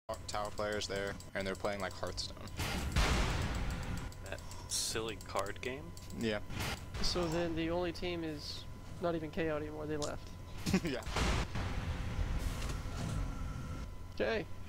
Tower players there, and they're playing like Hearthstone. That silly card game? Yeah. So then the only team is not even KO anymore, they left. Yeah. Okay.